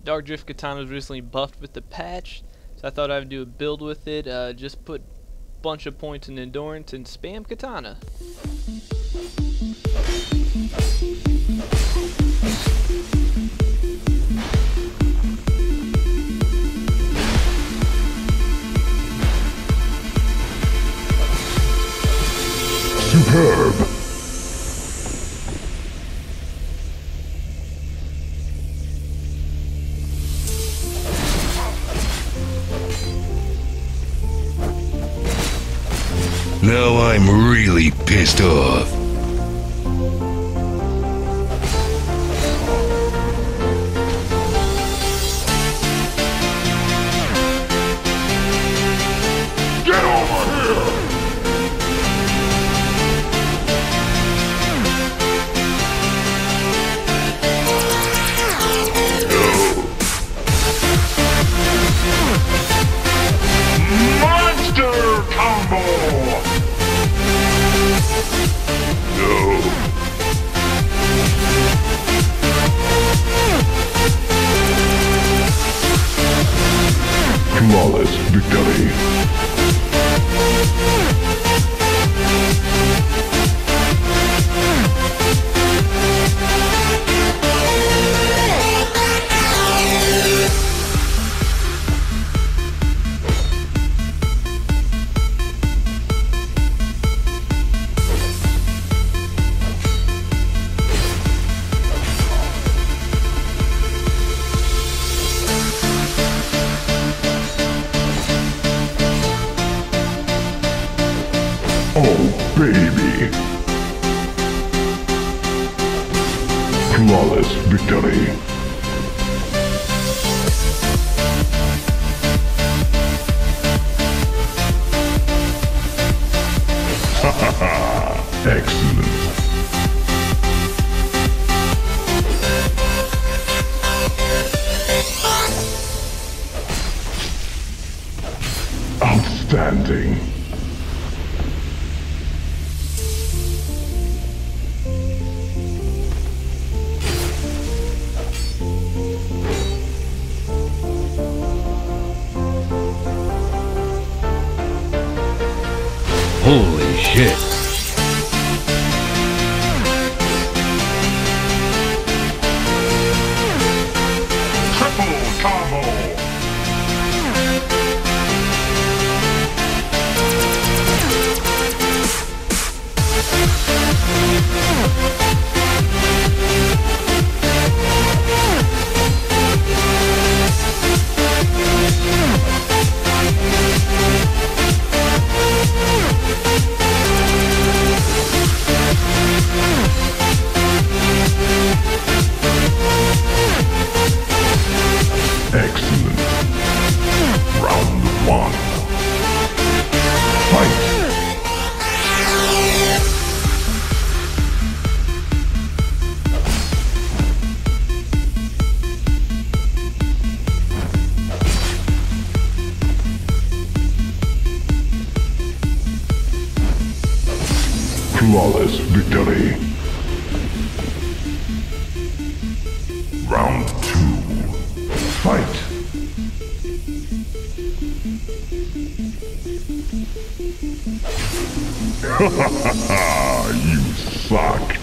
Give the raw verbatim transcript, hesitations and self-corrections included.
Darkdrift Katana was recently buffed with the patch, so I thought I'd do a build with it. Uh, just put a bunch of points in endurance and spam Katana. Superb! Now I'm really pissed off. Get over here! Monster combo! Flawless victory. Oh, baby. Flawless victory. Ha ha ha! Excellent. Outstanding. Holy shit. Triple combo. Excellent. Round one. Fight. Flawless victory. Round two. Fight! Ha ha ha ha! You suck!